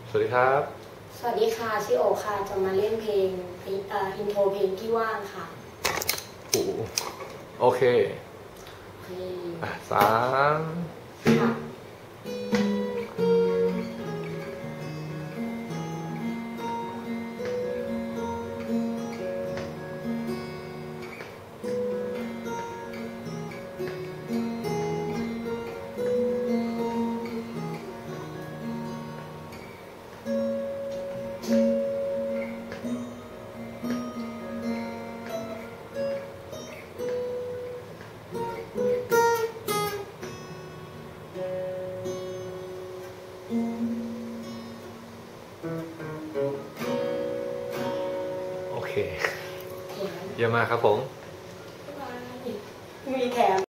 สวัสดีครับสวัสดีค่ะชื่อโอค่ะจะมาเล่นเพลงอินโทรเพลงที่ว่างค่ะโอเค3 4โอเคเยี่ยมมากครับผม